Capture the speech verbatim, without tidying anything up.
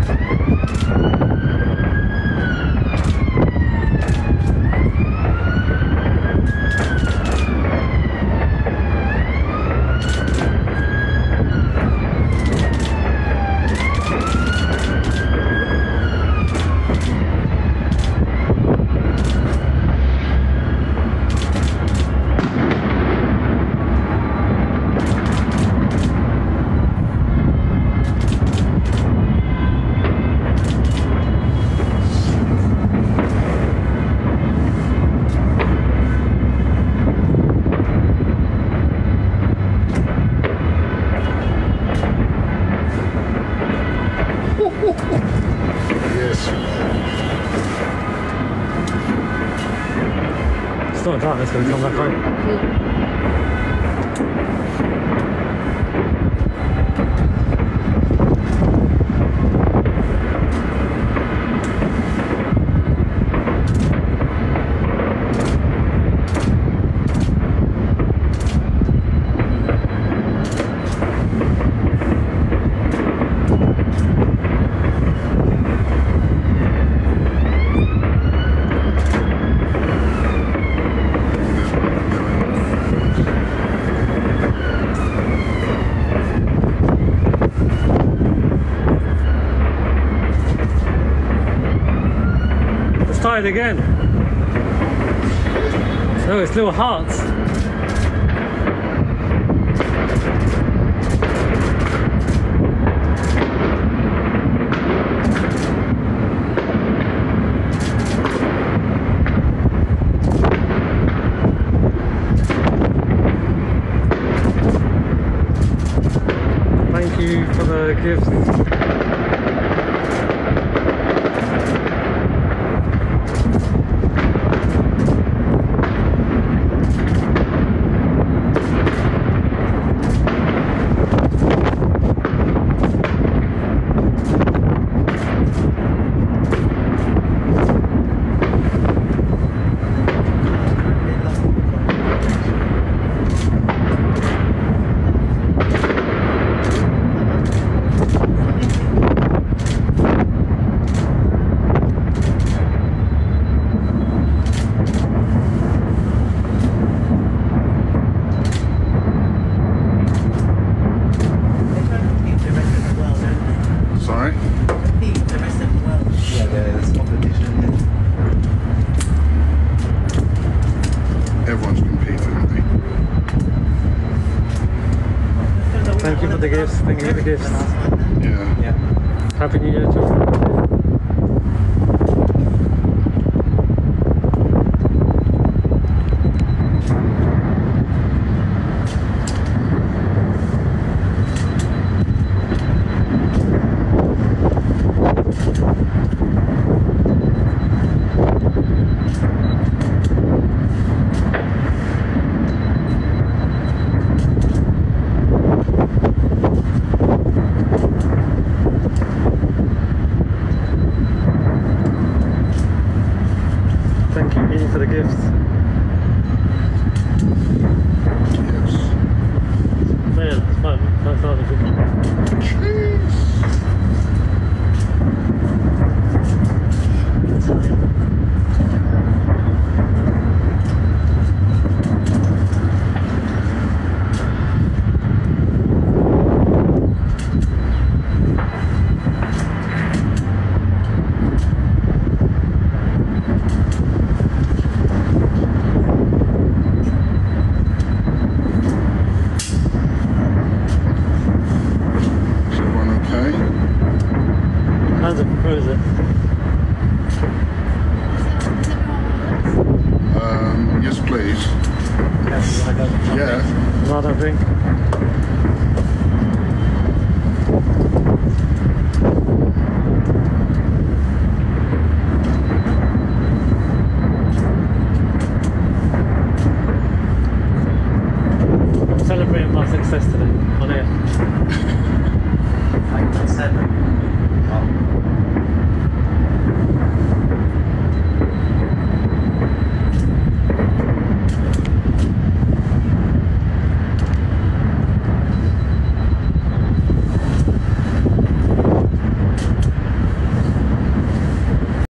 It's not dark, it's going to come back home. It again. Oh, it's little hearts. Thank you for the gift. Thank you for the gifts. Thank you for the gifts. Yeah. Yeah. Happy New Year to all. Thank you, Ian, for the gifts. Yes. Man, it's fun. Nice art of it. How's it? Where is it? Um, yes, please. Yes, I got it. Yeah. No, I don't think. I'm celebrating my success today on air. Like seven. Oh.